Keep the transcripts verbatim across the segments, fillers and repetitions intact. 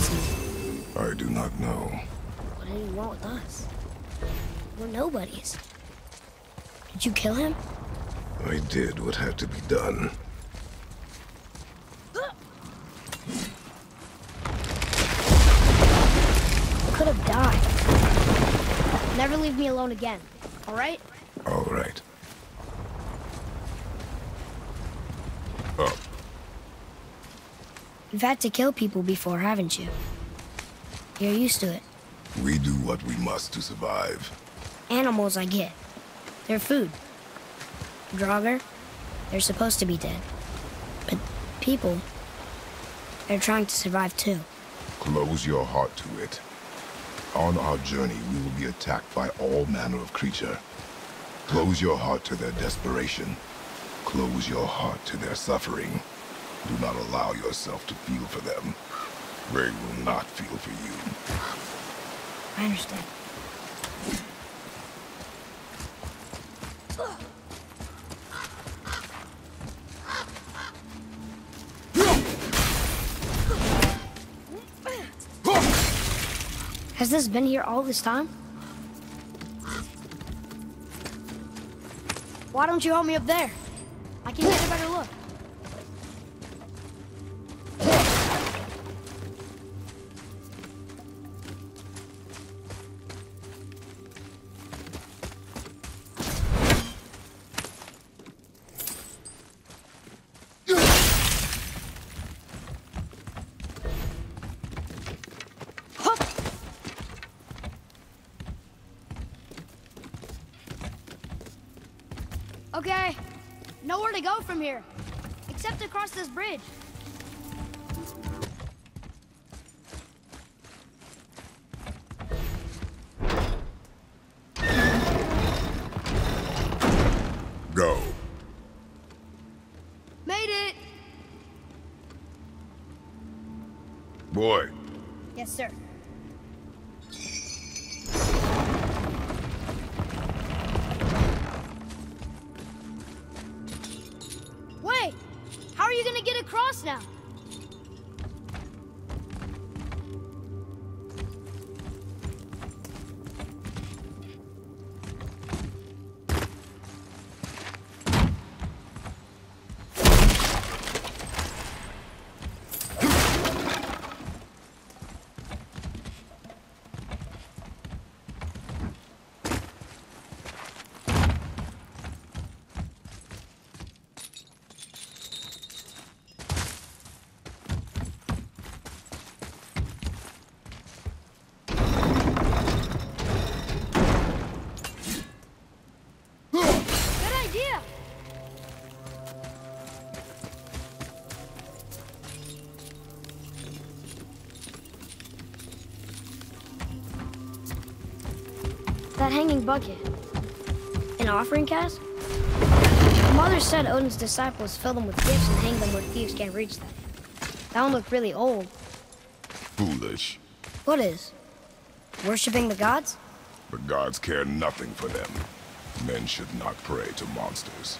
wants me? I do not know. What did he want with us? We're nobodies. Did you kill him? I did what had to be done. I could have died. Never leave me alone again, all right? All right. Up. You've had to kill people before, haven't you? You're used to it. We do what we must to survive. Animals, I get. They're food. Draugr, they're supposed to be dead. But people, they're trying to survive too. Close your heart to it. On our journey, we will be attacked by all manner of creature. Close your heart to their desperation. Close your heart to their suffering. Do not allow yourself to feel for them. They will not feel for you. I understand. Has this been here all this time? Why don't you help me up there? I can get a better look. Okay, nowhere to go from here, except across this bridge. Go. Made it! Boy. Yes, sir. Wait! How are you gonna get across now? That hanging bucket. An offering cask? Mother said Odin's disciples fill them with gifts and hang them where thieves can't reach them. That one looked really old. Foolish. What is? Worshipping the gods? The gods care nothing for them. Men should not pray to monsters.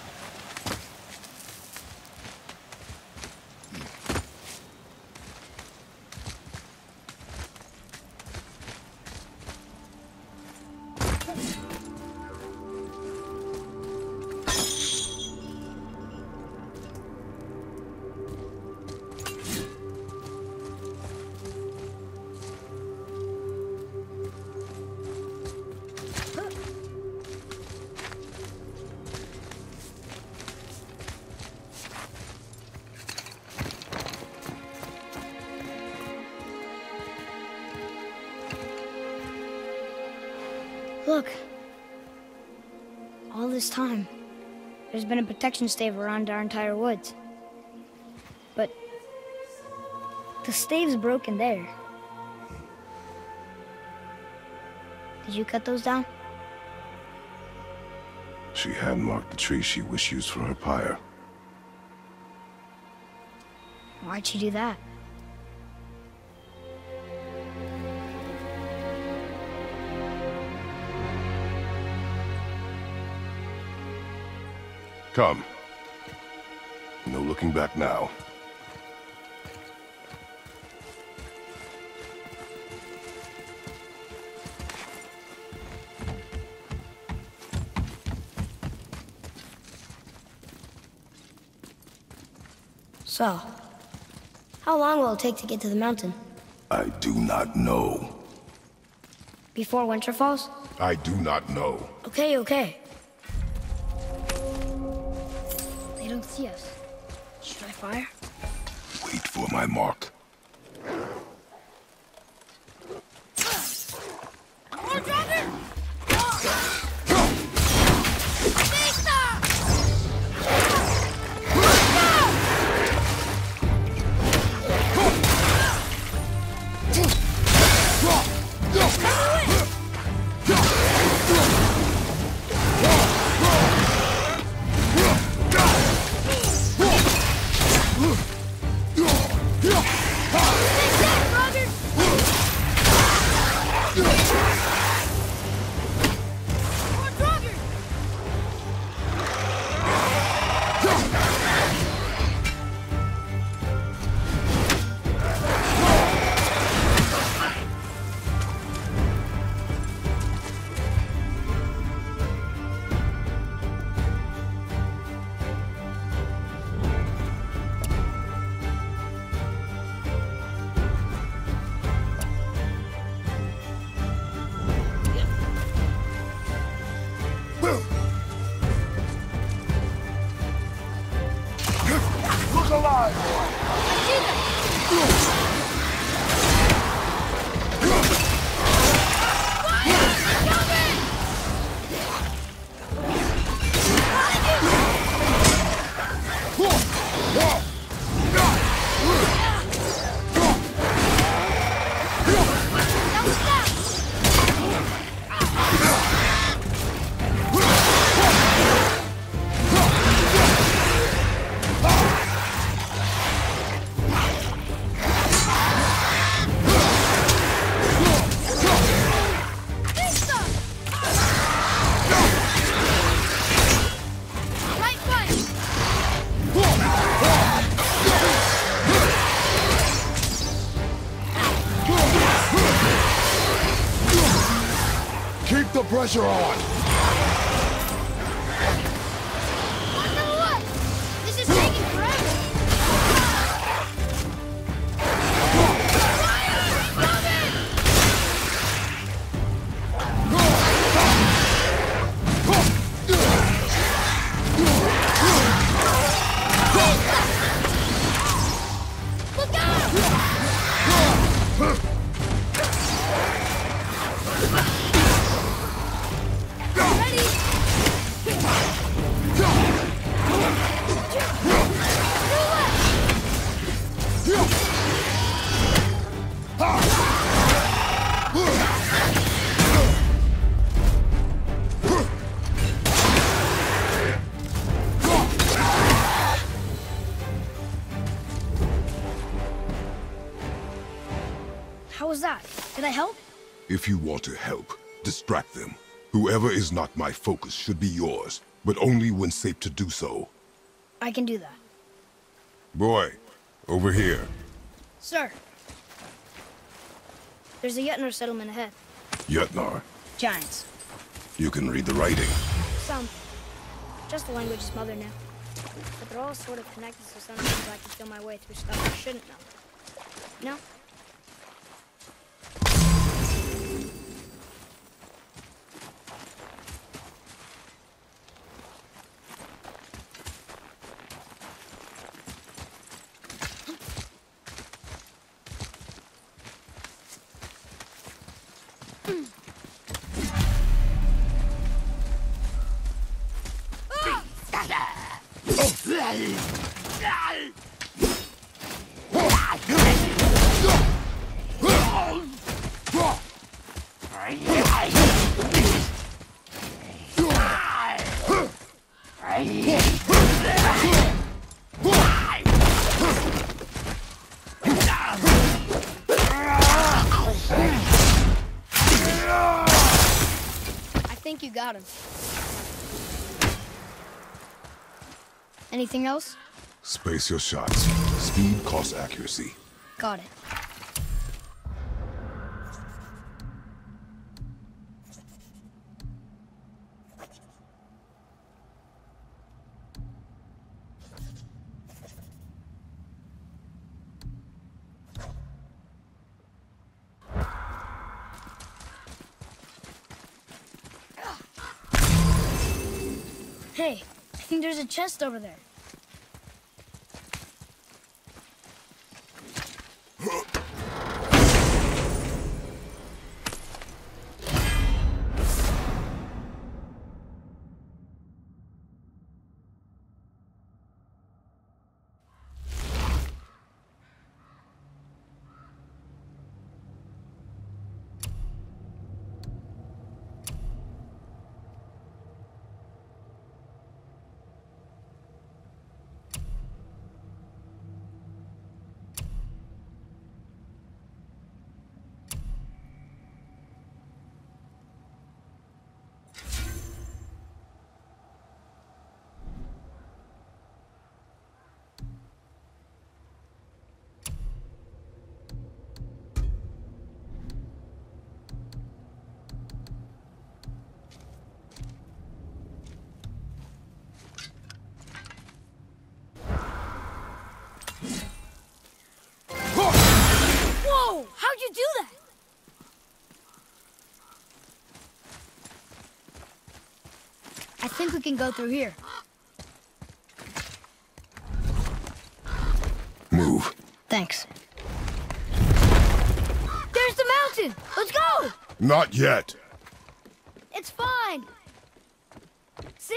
Look. All this time, there's been a protection stave around our entire woods. But the stave's broken there. Did you cut those down? She had marked the tree she wished used for her pyre. Why'd she do that? Come. No looking back now. So, how long will it take to get to the mountain? I do not know. Before winter falls? I do not know. Okay, okay. They don't see us. Should I fire? Wait for my mark. More dragons! Keep the pressure on! Number one! This is taking forever! Look out! How was that? Did I help? If you want to help, distract them. Whoever is not my focus should be yours, but only when safe to do so. I can do that. Boy, over here. Sir. There's a Jötnar settlement ahead. Jötnar, Giants. you can read the writing. Some. Just the language is mother now. But they're all sort of connected, so sometimes I can feel my way through stuff I shouldn't know. No? I think you got him. Anything else? Space your shots. Speed costs accuracy. Got it. Hey, I think there's a chest over there. Whoa! How'd you do that? I think we can go through here. Move. Thanks. There's the mountain! Let's go! Not yet. It's fine. See?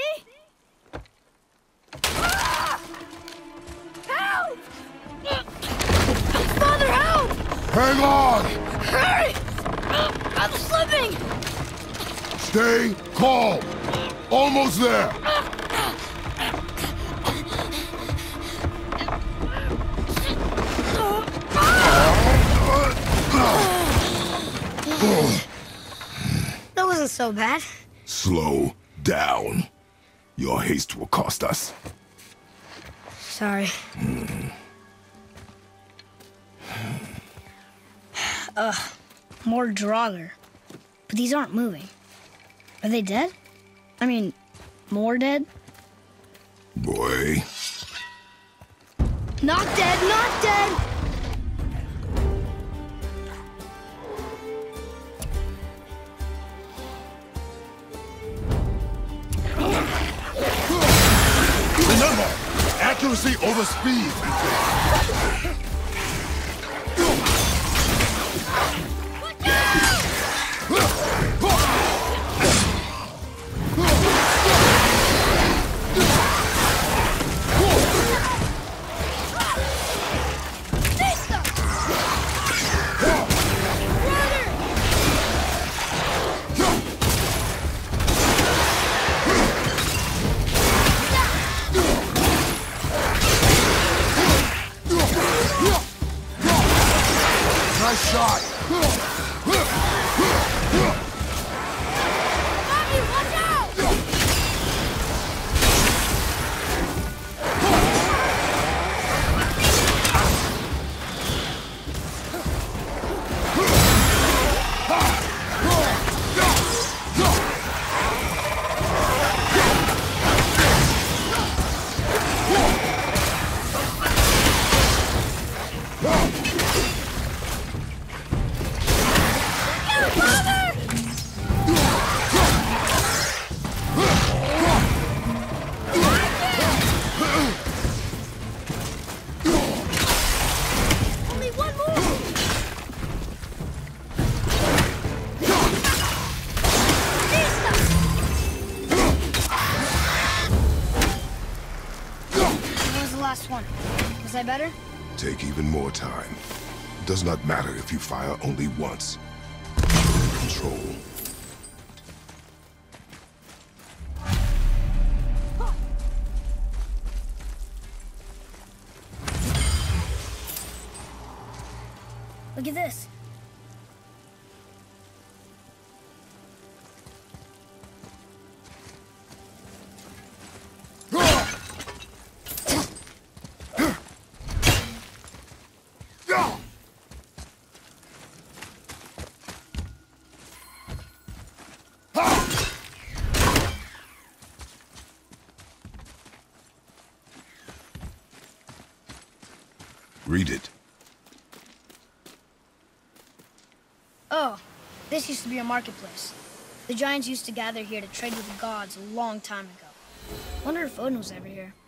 Ah! Help! Father, help! Hang on! Hurry! I'm slipping! Stay calm. Almost there. That wasn't so bad. Slow down. Your haste will cost us. Sorry. Ugh, more Draugr. But these aren't moving. Are they dead? I mean, more dead? Boy. Not dead, not dead! Remember, accuracy over speed. Nice shot. Bobby, watch out! Only one more! That was the last one. Was I better? Take even more time. Does not matter if you fire only once. Control. Look at this. Read it. Oh, this used to be a marketplace. The giants used to gather here to trade with the gods a long time ago. Wonder if Odin was ever here.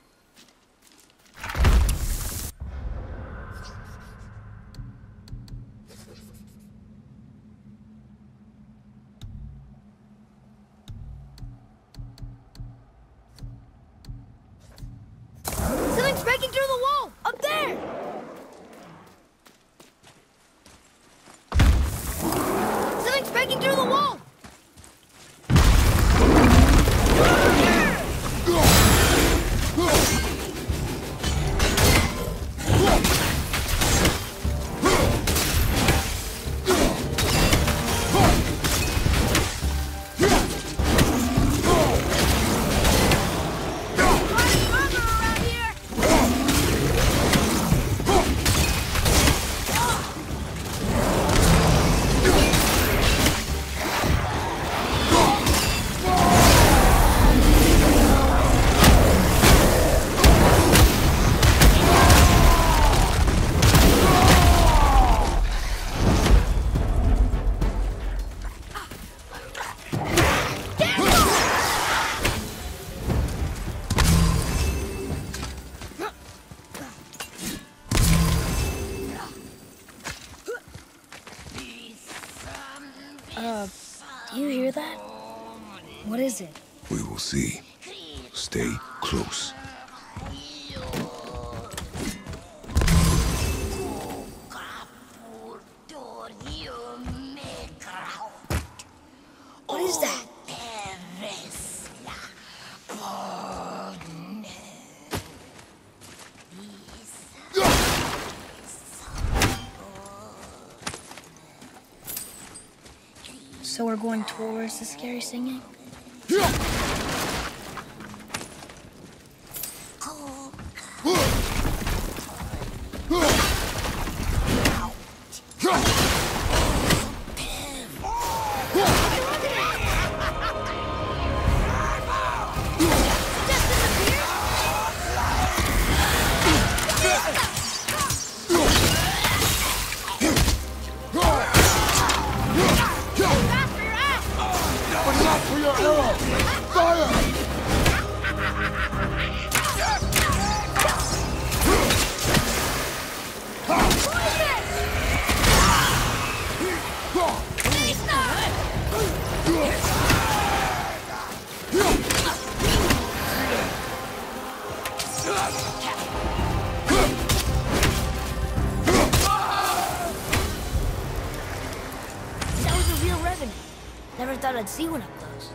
Something's breaking through the wall! Up there! Something's breaking through the wall! Uh, do you hear that? What is it? We will see. Stay close. What is that? So we're going towards the scary singing? That was a real revenant. Never thought I'd see one up close.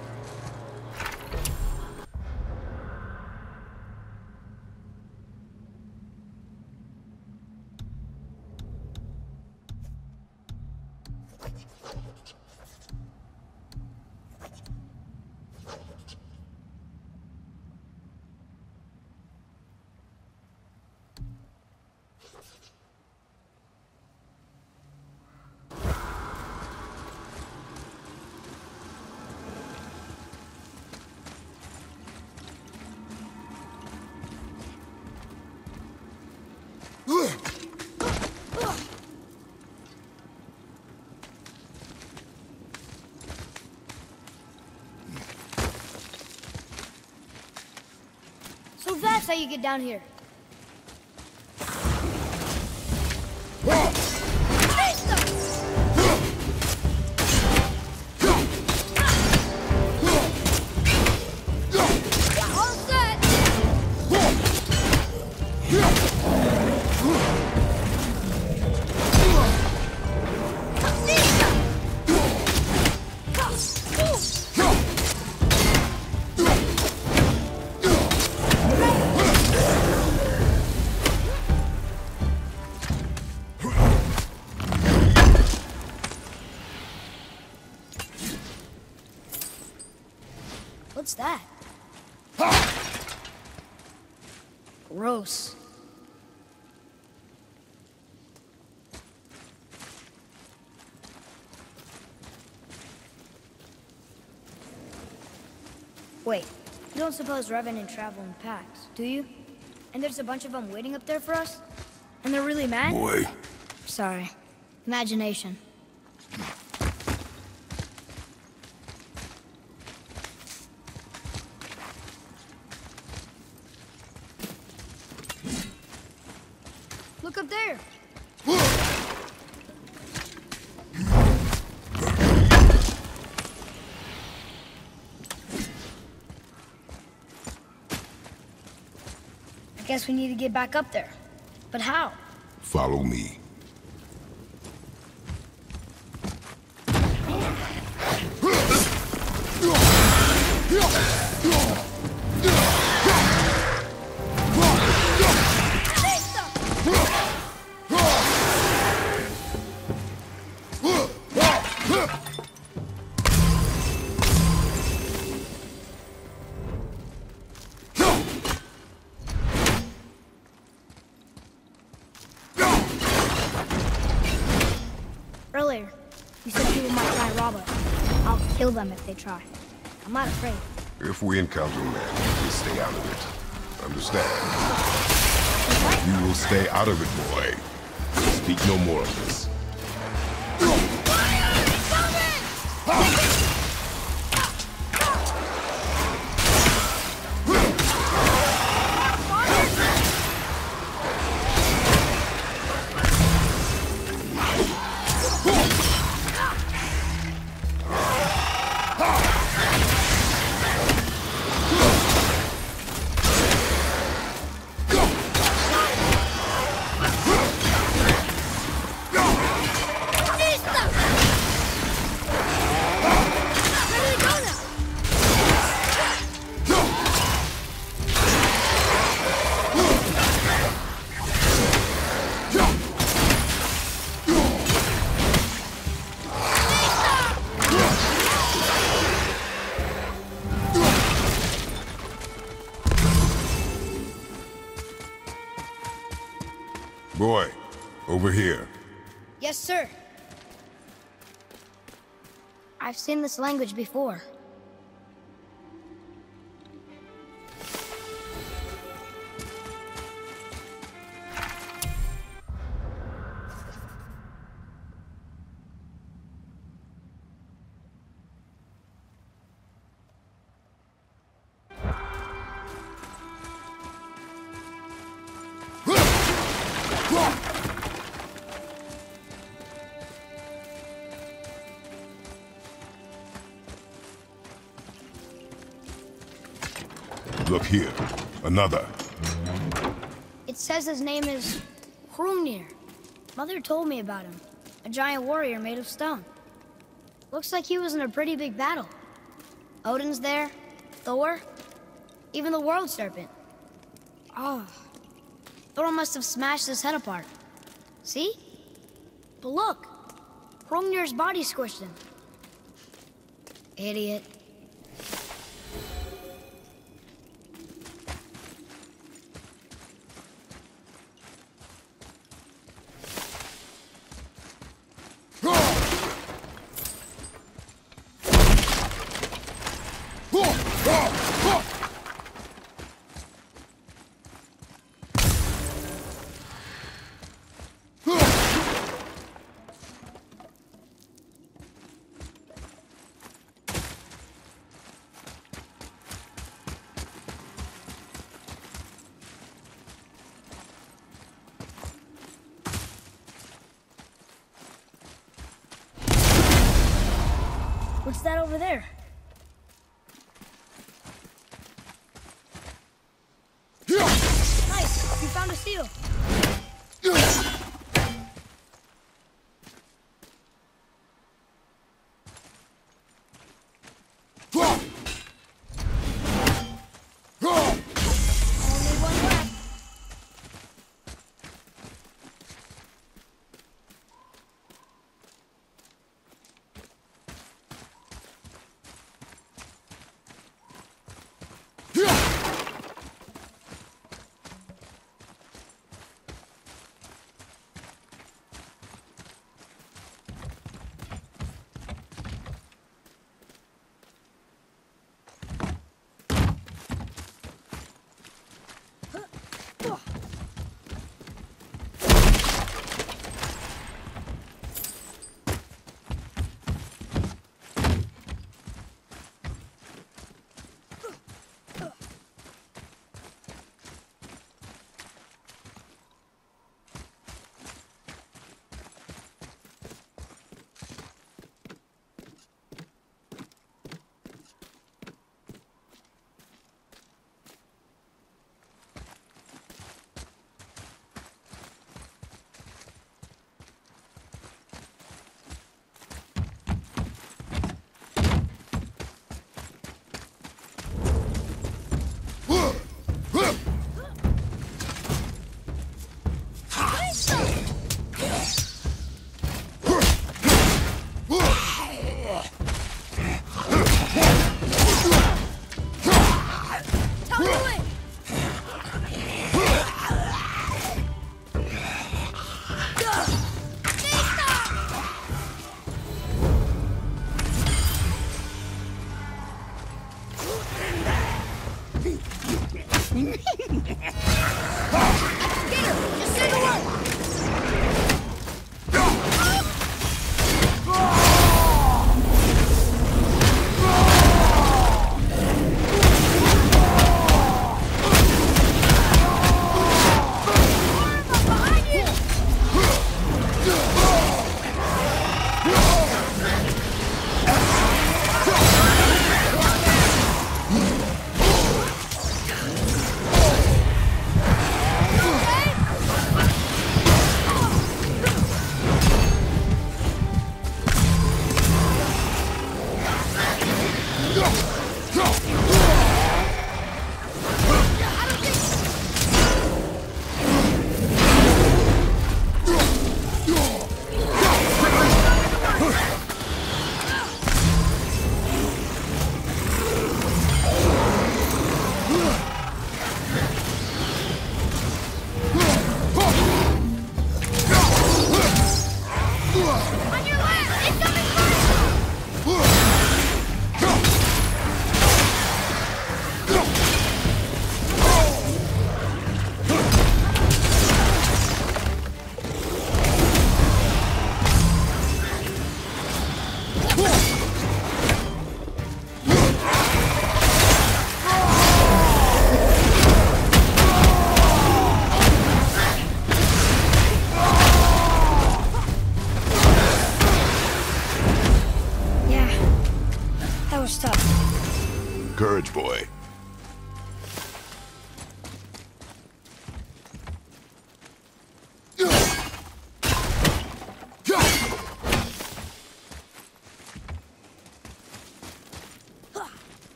So that's how you get down here. All set! What's that? Gross. Wait, you don't suppose Revenant travel in packs, do you? And there's a bunch of them waiting up there for us? And they're really mad? Boy. Sorry. Imagination. Look up there. I guess we need to get back up there. But how? Follow me. Earlier, you said people might try to rob us. I'll kill them if they try. I'm not afraid. If we encounter men, we stay out of it. Understand? You will stay out of it, boy. Speak no more of this. Boy, over here. Yes, sir. I've seen this language before. Look here. Another. It says his name is Hrungnir. Mother told me about him. A giant warrior made of stone. Looks like he was in a pretty big battle. Odin's there, Thor, even the World Serpent. Oh, Thor must have smashed his head apart. See? But look, Hrungnir's body squished him. Idiot. What's that over there? Nice! You found a seal! Only one left.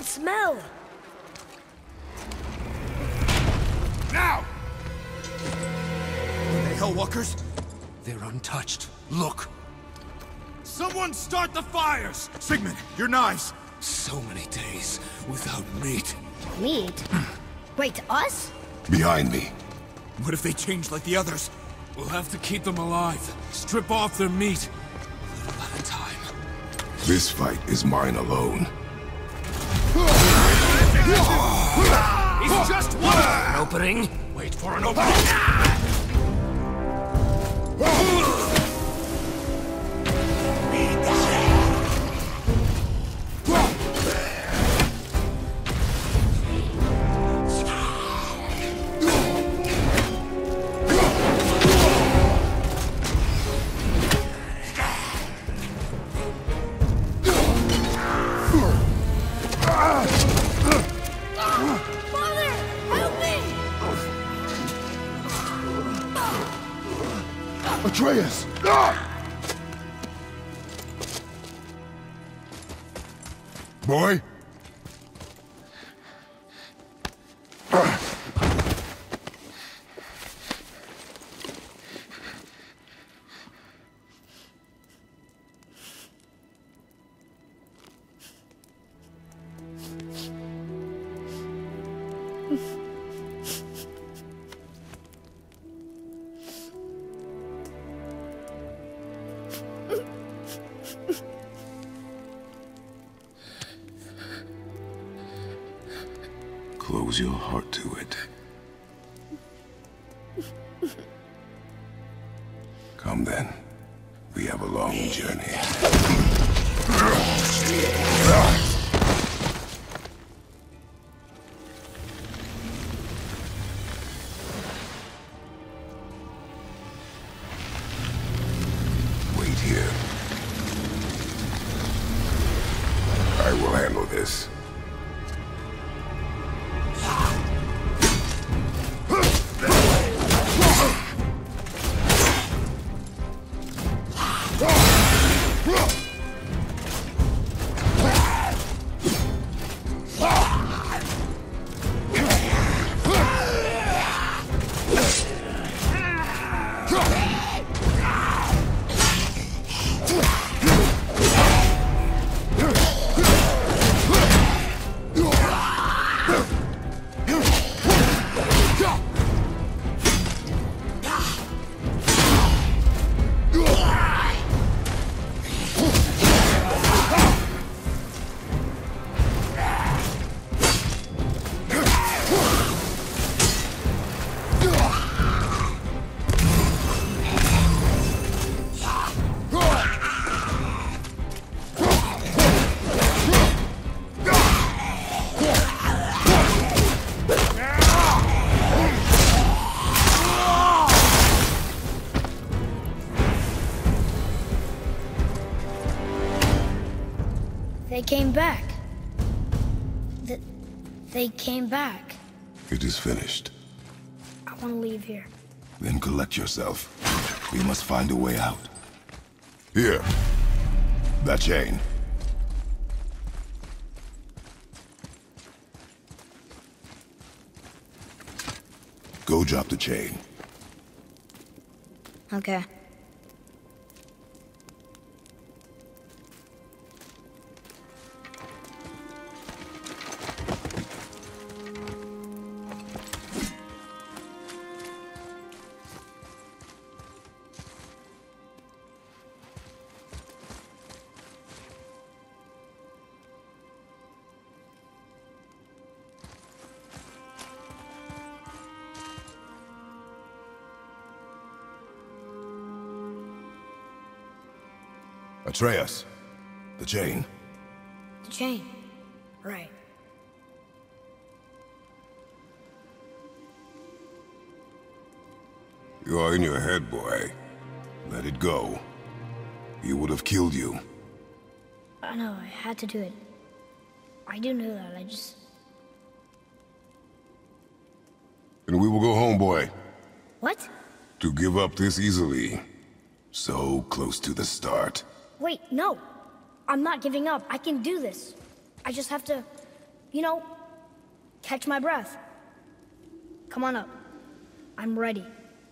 smell! Now! Are they Hellwalkers? They're untouched. Look! Someone start the fires! Sigmund, your knives! So many days without meat. Meat? Wait, us? Behind me. What if they change like the others? We'll have to keep them alive. Strip off their meat. A little at a time. This fight is mine alone. It's just one! An opening? Wait for an opening! Atreus! Ah! Boy? Ah. Close your heart to it. Come then. We have a long journey. Wait here. I will handle this. They came back. Th they came back. It is finished. I want to leave here. Then collect yourself. We must find a way out. Here. That chain. Go drop the chain. Okay. Atreus. The chain. The chain. Right. You are in your head, boy. Let it go. He would have killed you. I know, I had to do it. I do know that, I just... And we will go home, boy. What? To give up this easily. So close to the start. Wait, no! I'm not giving up. I can do this. I just have to you know, catch my breath. Come on up. I'm ready.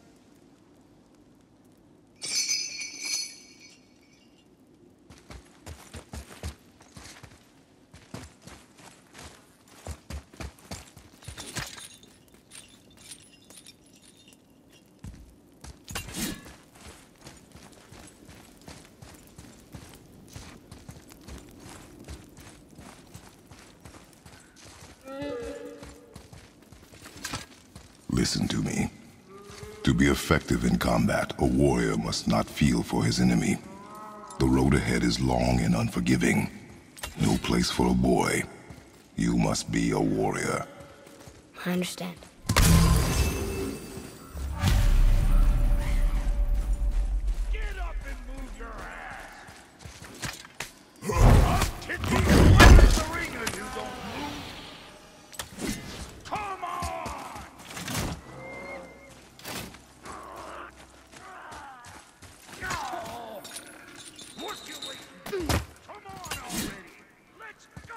Listen to me. To be effective in combat, a warrior must not feel for his enemy. The road ahead is long and unforgiving. No place for a boy. You must be a warrior. I understand. Get up and move your ass! I'll kick you away in the ring if you don't move! Come on! No! What you waiting for? Come on already! Let's go!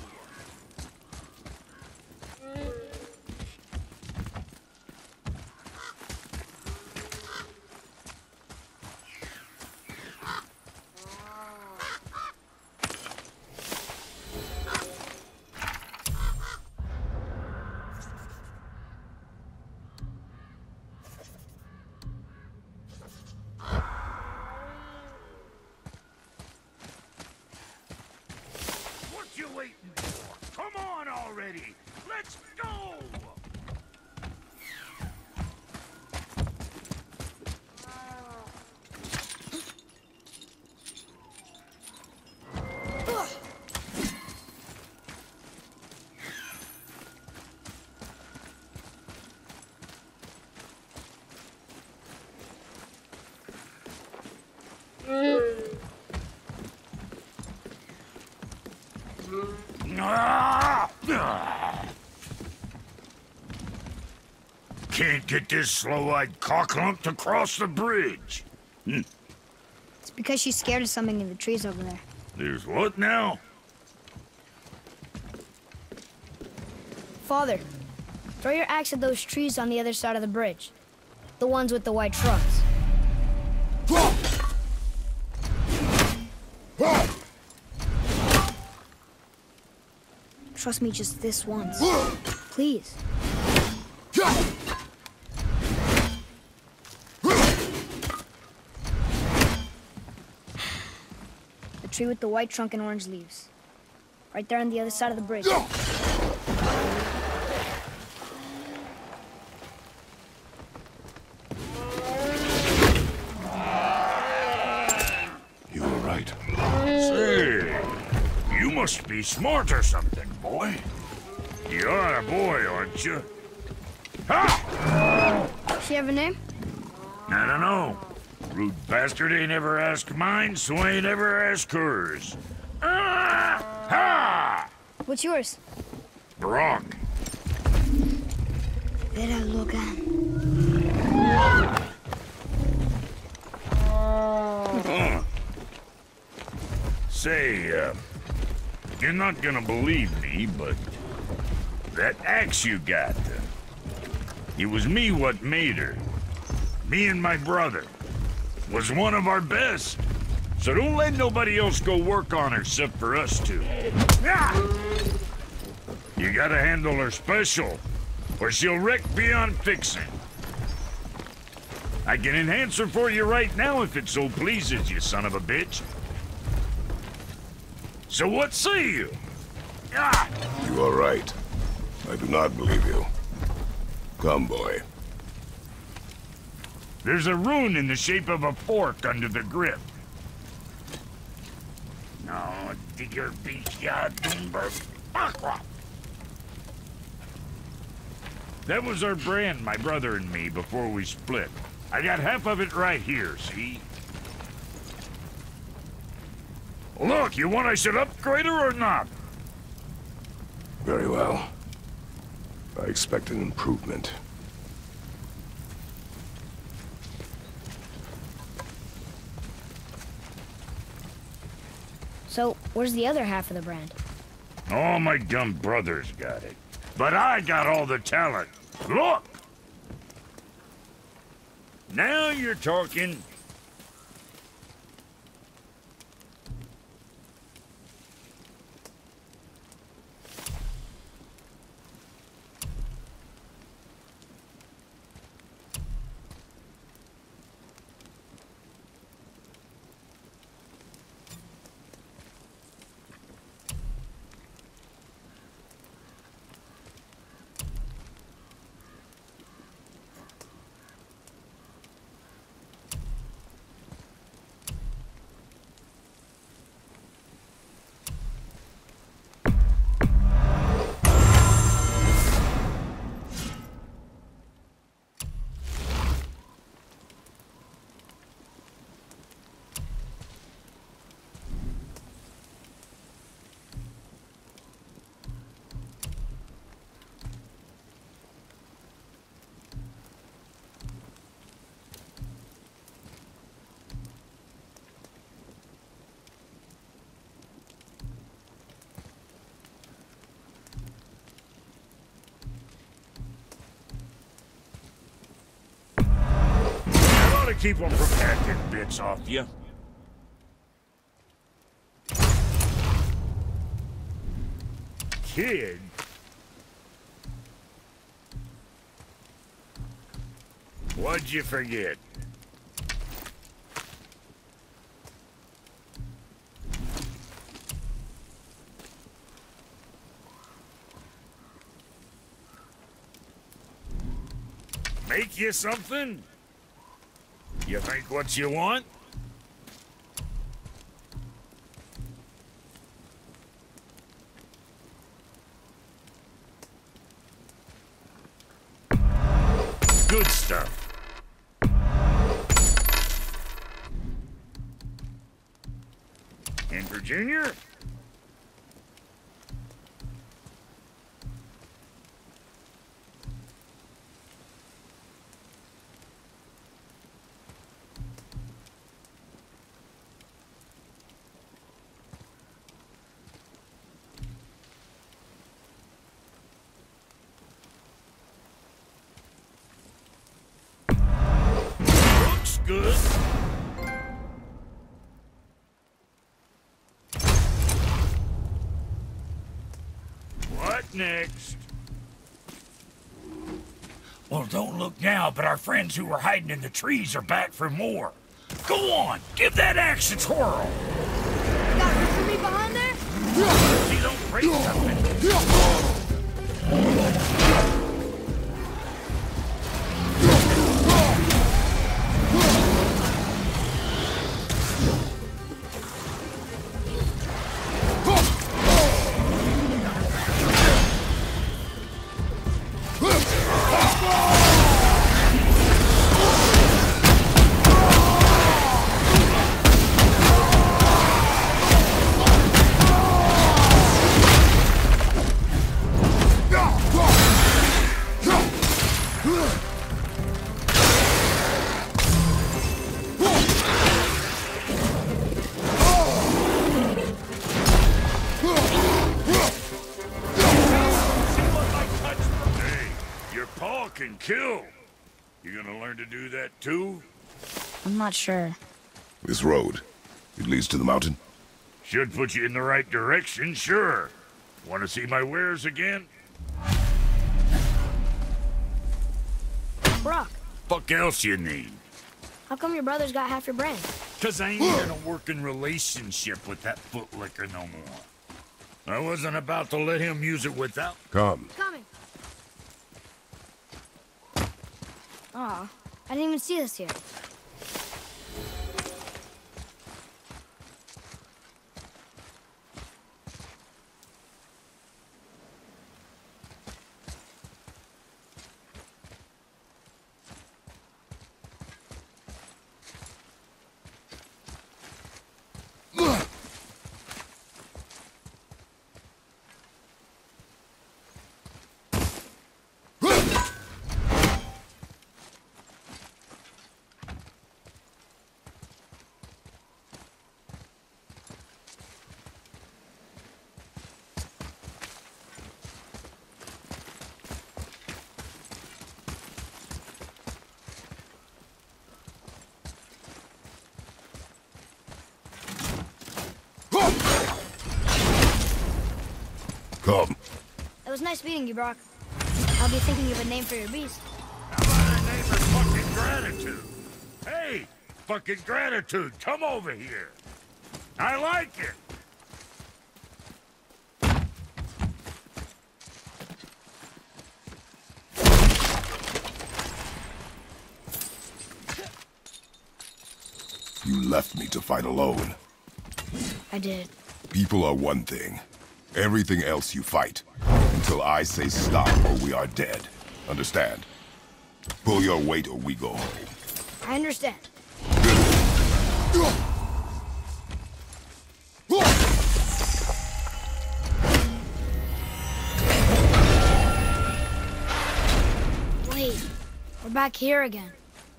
What you waiting for? Come on already! Let's go! Can't get this slow-eyed cocklump to cross the bridge. Hm. It's because she's scared of something in the trees over there. There's what now? Father, throw your axe at those trees on the other side of the bridge. The ones with the white trunks. Trust me just this once. Please. The tree with the white trunk and orange leaves. Right there on the other side of the bridge. You were right. Say, you must be smart or something, boy. You are a boy, aren't you? Ha! She have a name? I don't know. Rude bastard ain't ever asked mine, so ain't ever asked hers. Ah! Ha! What's yours? Brock. Vera Logan. Huh. Say, uh, you're not gonna believe me, but that axe you got, uh, it was me what made her. Me and my brother. Was one of our best. So don't let nobody else go work on her except for us two. Ah! You gotta handle her special, or she'll wreck beyond fixing. I can enhance her for you right now if it so pleases you, son of a bitch. So what say you? Ah! You are right. I do not believe you. Come, boy. There's a rune in the shape of a fork under the grip. No, digger beach ya Doomberg. That was our brand, my brother and me, before we split. I got half of it right here, see? Look, you want I should upgrade her or not? Very well. I expect an improvement. So, where's the other half of the brand? All my dumb brothers got it. But I got all the talent. Look! Now you're talking. Keep them from hacking bits off you. Kid? What'd you forget? Make you something? You think what you want? Good stuff. And for Junior? Good. What next? Well, don't look now, but our friends who were hiding in the trees are back for more. Go on, give that axe a twirl. Got room for me behind there? You don't break something. Can kill. You gonna learn to do that too? I'm not sure. This road, it leads to the mountain? Should put you in the right direction, sure. Want to see my wares again? Brock. Fuck else you need? How come your brother's got half your brain? Cause I ain't in a working relationship with that footlicker no more. I wasn't about to let him use it without... Come. Coming. Aw, I didn't even see this here. It was nice meeting you, Brock. I'll be thinking of a name for your beast. How about a name for fucking gratitude? Hey, fucking gratitude, come over here. I like it. You left me to fight alone. I did. People are one thing. Everything else you fight. Until I say stop or we are dead. Understand? Pull your weight or we go home. I understand. Wait, we're back here again.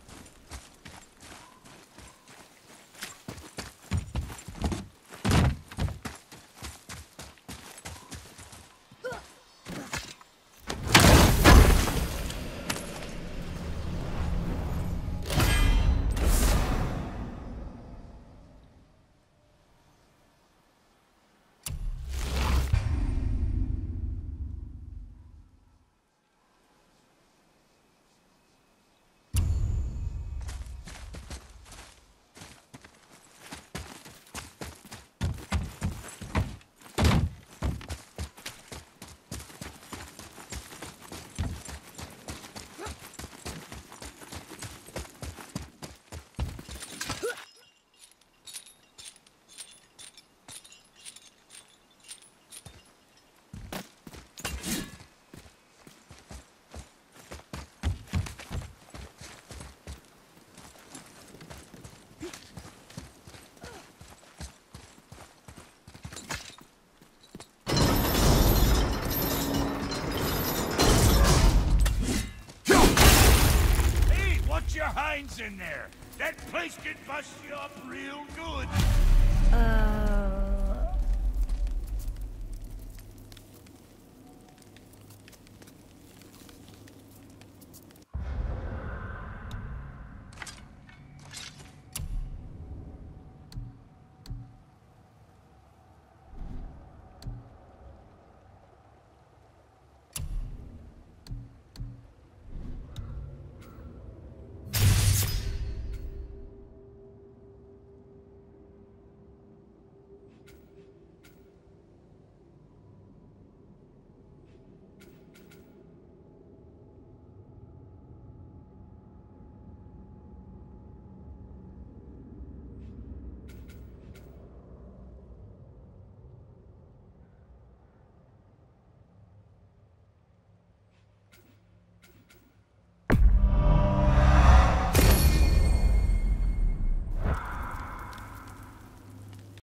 Your hinds in there. That place can bust you up real good. Uh...